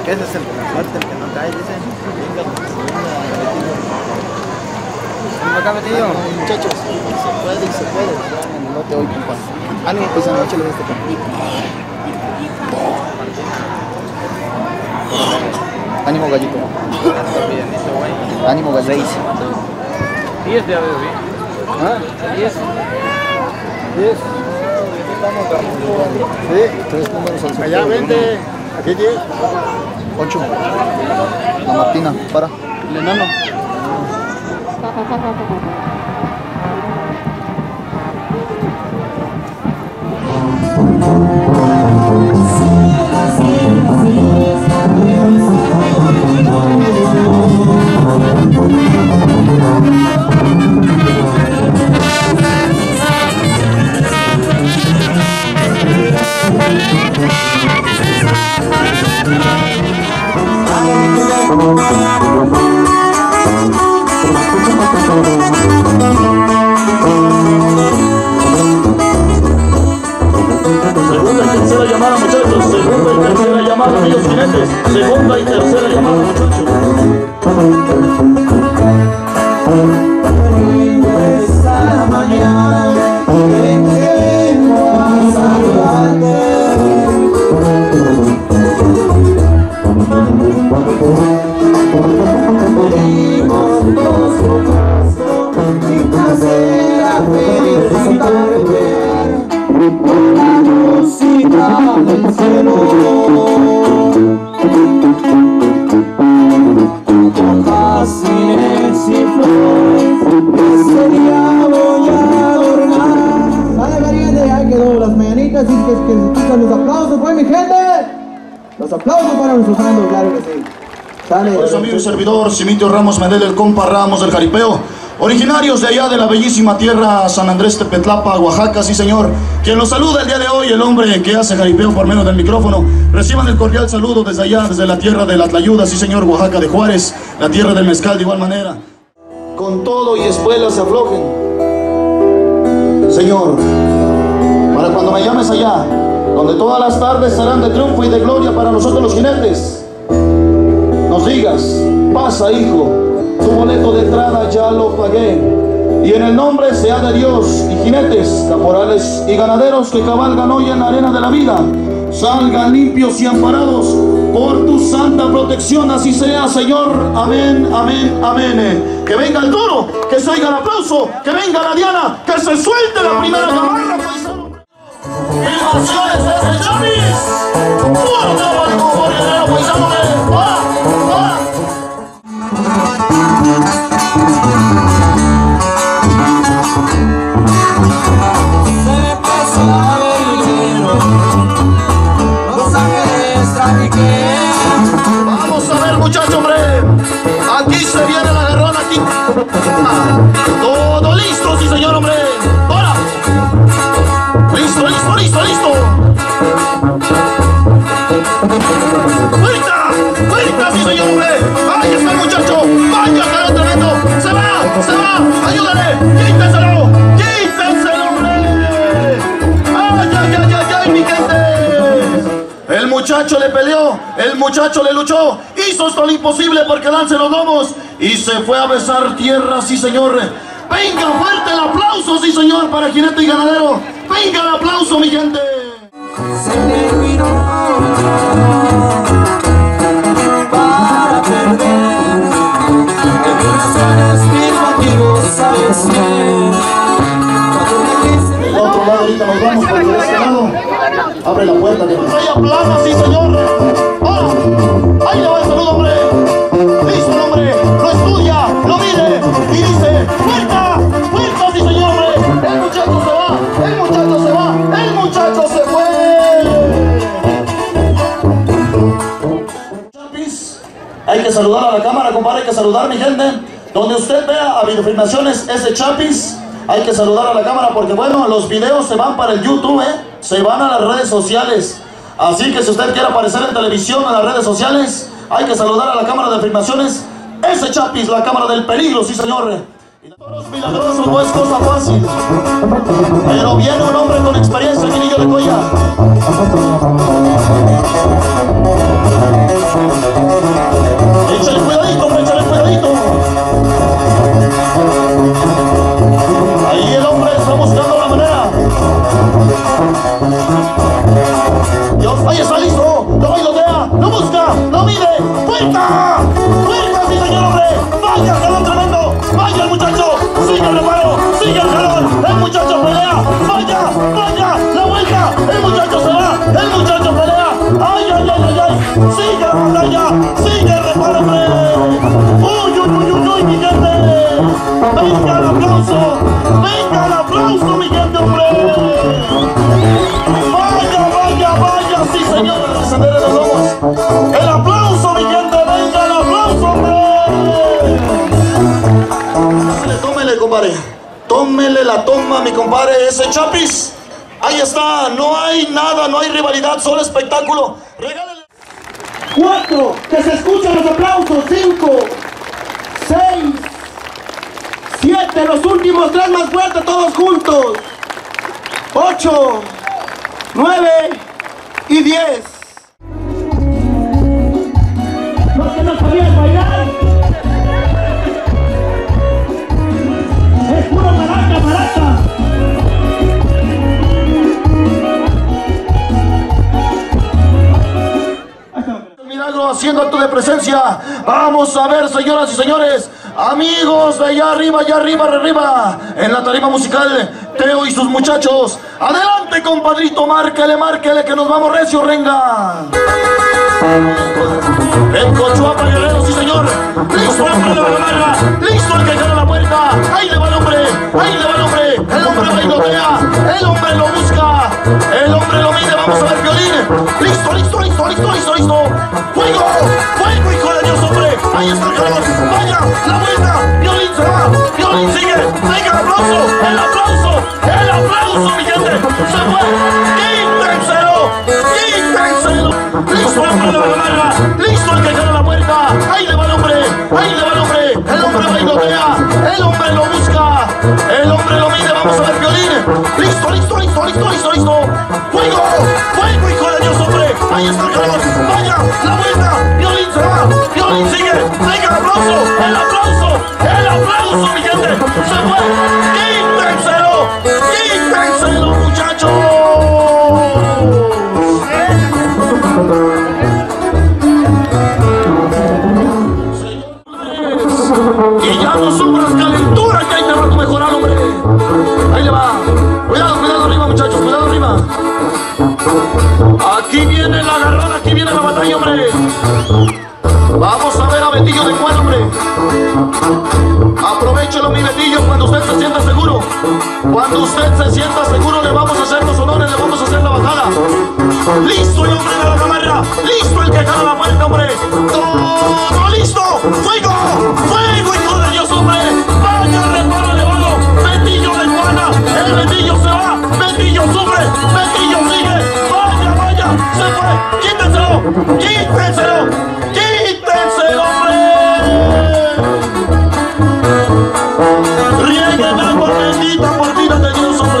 que ese es el de la suerte, el que no cae, dicen. Venga, acá metido. Muchachos, se puede. No te oigo, compa. Ánimo, pues anoche le este camino. Ánimo, gallito. Ánimo, gallito. 10 ya veo bien. ¿Ah? 10. 10. Sí, 3 números al Allá vende. Aquí 10. 8. La Martina, para. El enano. Segunda y tercera llamada, muchachos. Segunda y tercera llamada, amigos jinetes. Segunda y tercera llamada, muchachos. Esta mañana vengo a saludarte. Venimos los bocazos y placer a felicitarte. Música del cielo, hojas, cines y flores, ese día voy a adornar. Dale, pariente, ya quedó las mañanitas y que se escuchan los aplausos, pues mi gente. Los aplausos para nuestro santo, claro que sí. Dale. Por eso, amigo y servidor, Simitio Ramos Medel, el compa Ramos del Jaripeo. Originarios de allá de la bellísima tierra San Andrés Tepetlapa, Oaxaca, sí señor. Quien los saluda el día de hoy, el hombre que hace jaripeo por medio del micrófono. Reciban el cordial saludo desde allá, desde la tierra de la Tlayuda, sí señor, Oaxaca de Juárez, la tierra del mezcal de igual manera. Con todo y espuelas se aflojen, Señor, para cuando me llames allá, donde todas las tardes serán de triunfo y de gloria para nosotros los jinetes, nos digas, pasa hijo, tu boleto de entrada ya lo pagué, y en el nombre sea de Dios y jinetes, caporales y ganaderos que cabalgan hoy en la arena de la vida, salgan limpios y amparados por tu santa protección, así sea, Señor. Amén, amén, amén. Que venga el duro, que se oiga el aplauso, que venga la diana, que se suelte la primera camarra, paisano. ¡Vivaciones desde Chavis! ¡Fuerte abajo, bolero, paisano! ¡Va! ¡Va! Se pasa verguero, Los Ángeles trafiqué. Vamos a ver, muchachos, hombre. Aquí se viene la guerrona, aquí. Todo listo, sí, señor, hombre. ¡Ahora! Listo, listo, listo, listo. ¡Fuerza! ¡Fuerza, sí, señor, hombre! ¡Ahí está el muchacho! ¡Vaya, caro tremendo! ¡Se va! ¡Se va! ¡Ayúdale! ¡Quítenselo! ¡Quítenselo, hombre! ¡Ay, ay, ay, ay, ay, mi gente! El muchacho le peleó, el muchacho le luchó, hizo esto lo imposible por quedarse los lomos y se fue a besar tierra, sí, señor. Venga, fuerte el aplauso, sí, señor, para jinete y ganadero. Venga el aplauso, mi gente. Se terminó para perder. Emociones, mis motivos, sabes bien. Del otro lado ahorita nos vamos por este lado. Abre la puerta que hay aplausos, sí, señor. ¡Ah! Ahí le va el saludo, hombre. Listo el hombre, lo estudia, lo mide y dice: ¡Fuerza! ¡Fuerza, sí, señor, hombre! El muchacho se va, el muchacho se va, el muchacho se fue. Chapis, hay que saludar a la cámara, compadre, hay que saludar, mi gente. Donde usted vea a Videofilmaciones ese Chapis, hay que saludar a la cámara porque, bueno, los videos se van para el YouTube, se van a las redes sociales. Así que si usted quiere aparecer en televisión, en las redes sociales, hay que saludar a la cámara de filmaciones. Ese Chapis, la cámara del peligro, sí, señor. Toros milagrosos no es cosa fácil, pero viene un hombre con experiencia, mi niño de Coya. Échale cuidadito, hombre, échale cuidadito. Ahí el hombre está buscando la manera. Dios, ahí está listo, lo bailotea, lo busca, lo mide. ¡Puerta! ¡Puerta, sí señor hombre! ¡Vaya, calor tremendo! ¡Vaya el muchacho! ¡Sigue el reparo! ¡Sigue el calor! ¡El muchacho pelea! ¡Vaya! ¡Vaya! ¡La vuelta! ¡El muchacho se va! ¡El muchacho pelea! ¡Ay, ay, ay, ay, ay! ¡Sigue la batalla! ¡Sigue el reparo, hombre! ¡Uy, uy, uy, uy, uy, mi gente! ¡Venga el aplauso! ¡Venga el aplauso, mi gente, hombre! ¡Vaya, vaya, vaya! ¡Sí, señor! ¡Descender de los lomos! ¡El aplauso, mi gente! ¡Venga el aplauso, hombre! Tómele, compadre. Tómele la toma, mi compadre. Ese Chapis. Ahí está. No hay nada, no hay rivalidad, solo espectáculo. Regálale. 4, que se escuchen los aplausos. 5, 6, 7, los últimos 3 más fuertes, todos juntos. 8, 9 y 10. Los que no sabían bailar. Es puro maraca, maraca. Milagro haciendo acto de presencia. Vamos a ver, señoras y señores, amigos de allá arriba, arriba, en la tarima musical, Teo y sus muchachos. Adelante, compadrito, márquele, márquele, que nos vamos recio, renga. En Cochuapa, Guerrero, sí señor. Listo el hombre de la gamarra, listo el que jala la puerta. Ahí le va el hombre, ahí le va el hombre. El hombre bailotea, el hombre lo busca, el hombre lo mide. Vamos a ver, violín. Listo, listo, listo, listo, listo, listo. ¡Fuego! ¡Fuego, hijo de Dios, hombre! ¡Ahí está el calor! ¡Vaya! ¡La vuelta! ¡Violín se va! ¡Violín sigue! ¡Venga el aplauso! ¡El aplauso! ¡El aplauso, mi gente! ¡Se fue! ¡Quítenselo! ¡Quítenselo! ¡Listo el hombre de la gamarra! ¡Listo el que jala la puerta! ¡Ahí le va el hombre! ¡Ahí le va el hombre! ¡El hombre bailotea! ¡El hombre lo busca! ¡El hombre lo mide! ¡Vamos a ver, violín! ¡Listo, listo, listo, listo, listo, listo! ¡Fuego! ¡Fuego, hijo de Dios, hombre! ¡Ahí está el calor! ¡Vaya! ¡La vuelta! ¡Violín se va! ¡Violín sigue! ¡Venga el aplauso! ¡El aplauso! ¡El aplauso, mi gente! ¡Se fue! ¡Quítenselo! ¡Quítenselo, muchachos! Y ya no sufras calentura, que ahí te va a mejorar, hombre. Ahí le va. Cuidado, cuidado arriba, muchachos, cuidado arriba. Aquí viene la agarrada, aquí viene la batalla, hombre. Vamos a ver a Betillo de Cuán, hombre. Aprovechelo, mi Betillo, cuando usted se sienta seguro. Cuando usted se sienta seguro, le vamos a hacer los honores, le vamos a hacer la bajada. Listo el hombre de la gamarra, listo el que jala la puerta, hombre. Todo listo. ¡Fuego! ¡Fuego, hijo de Dios, hombre! ¡Vaya reparo elevado! ¡Betillo de Juana! ¡El Betillo se va! ¡Betillo sufre! ¡Betillo sigue! ¡Vaya, vaya! ¡Se fue! ¡Quítenselo! ¡Quítenselo! ¡Quítenselo, hombre! ¡Rieguen agua bendita por vida de Dios, hombre!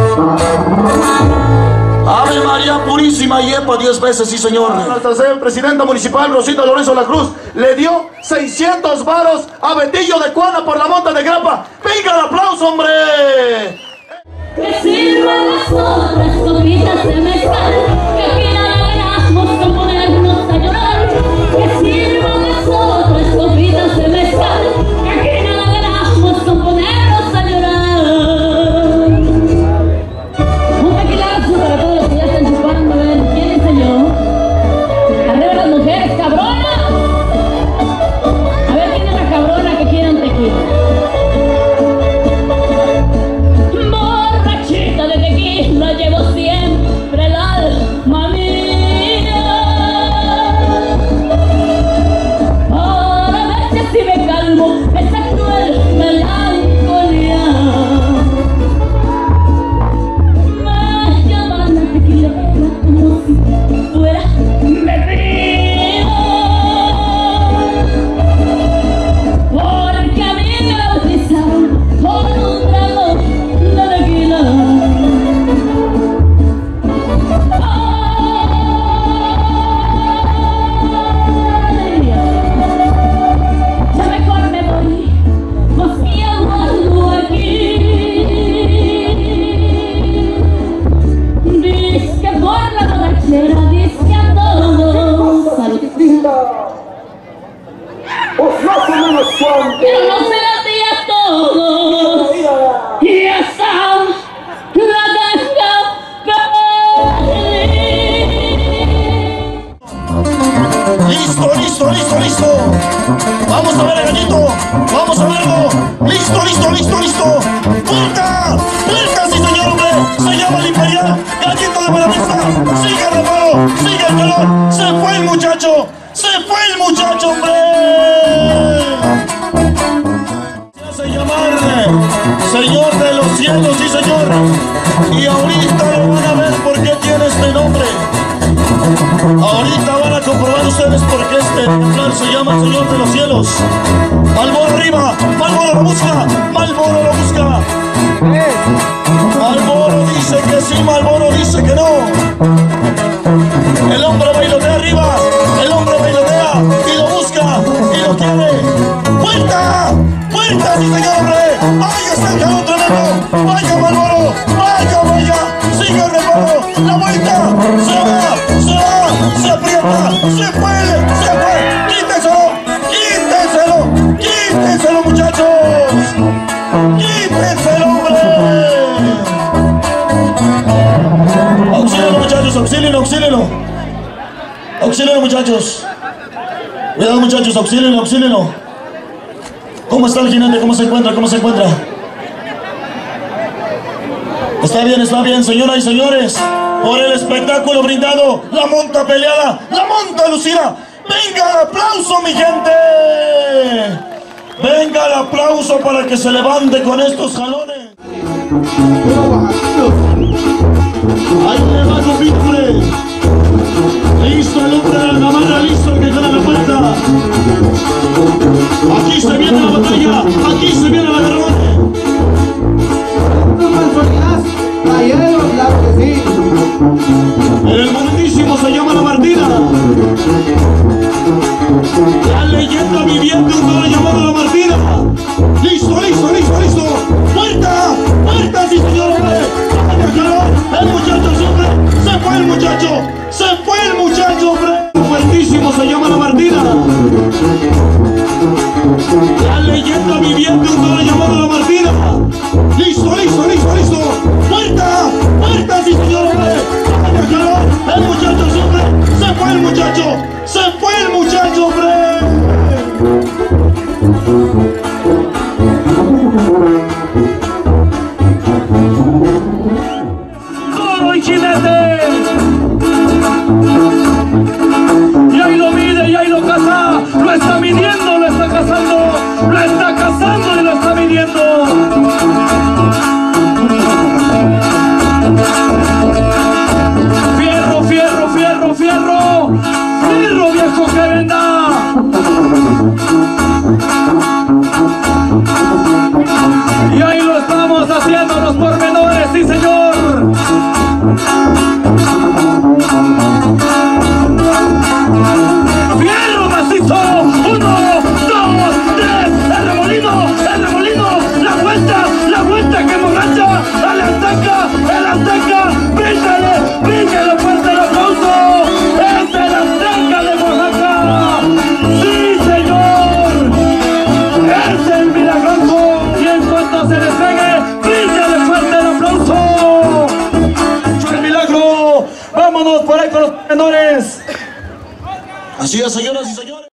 Ave María Purísima y EPA 10 veces, sí señor. Nuestra presidenta municipal, Rosita Lorenzo La Cruz, le dio 600 varos a Betillo de Cuana por la monta de grapa. ¡Venga el aplauso, hombre! Que sirvan las otras copitas de mezcal, que aquí nada ganamos con ponernos a llorar. Que sirvan las otras copitas de mezcal, que aquí nada ganamos con ponernos a llorar. Un tequilazo para todos los que ya están chupando, a ver, ¿quién enseñó? Arriba las mujeres, cabrona. A ver, ¿quién es la cabrona que quiere un tequila? listo. Vamos a ver el gallito. Vamos a verlo. Listo, listo, listo, listo. ¡Puerta! ¡Puerta, sí señor, hombre! Se llama el Imperial. Gallito de Buenavista. Sigue el reparo. Sigue el calor. Se fue el muchacho. Se fue el muchacho, hombre. Se hace llamar Señor de los cielos, sí señor. Y ahorita lo van a ver por qué tiene este nombre. Ahorita van a comprobar ustedes por qué este ejemplar se llama el Señor de los cielos. Malboro arriba, Malboro lo busca, Malboro lo busca. Malboro dice que sí, Malboro dice que no. El hombre bailotea arriba, el hombre bailotea y lo busca y lo quiere. ¡Puerta! ¡Puerta, sí señor, hombre! ¡Ahí está el calor tremendo! ¡Vaya Malboro! ¡Vaya, vaya! ¡Sigue el reparo! ¡La vuelta! ¡Se va! ¡Se va! ¡Se aprieta! ¡Se fue! ¡Se fue! ¡Quítenselo! ¡Quítenselo! ¡Quítenselo, muchachos! ¡Quítenselo, hombre! ¡Auxílio, muchachos! ¡Auxílio, auxílio! ¡Auxílio, muchachos! Cuidado, muchachos, auxílio, auxílio. ¿Cómo está el jinete? ¿Cómo se encuentra? ¿Cómo se encuentra? Está bien, señoras y señores. Por el espectáculo brindado, la monta peleada, la monta lucida. ¡Venga el aplauso, mi gente! ¡Venga el aplauso para que se levante con estos jalones! ¡Ahí le va, compadre! ¡Listo el hombre de la gamarra! ¡Listo el que jala la puerta! ¡Aquí se viene la batalla! ¡Aquí se viene la guerra! Caballeros, claro que sí. El grandísimo se llama La Martina. La leyenda viviente, un toro llamado La Martina. Listo, listo, listo, listo. ¡Puerta! ¡Puerta, sí señor! ¡Vaya calor! ¡El muchacho siempre! ¡Se fue el muchacho! ¡Se fue el muchacho, hombre! Un fuertísimo se llama La Martina. La leyenda viviente, un toro llamado La Martina. Listo, listo, listo, listo. ¡Puerta! ¡Puerta, sí señor, hombre! ¡Vaya calor! ¡El muchacho siempre! ¡Se fue el muchacho! ¡Se fue el muchacho, hombre! ¡Toro y jinete! Y ahí lo mide, y ahí lo caza. Lo está midiendo, lo está cazando. Lo está cazando y lo está midiendo. Fierro, fierro, fierro, fierro. Fierro, viejo, que venda. Y ahí lo estamos haciendo los pormenores, sí señor. Fierro macizo. 1, 2, 3. El remolino, la vuelta que borracha. El Azteca, bríncale fuerte el aplauso. Es el Azteca de Oaxaca. Sí señor. Es el milagroso. Y en cuanto se despegue, bríncale fuerte el aplauso. El milagro. Vámonos por ahí con los menores. Así es, señoras y señores.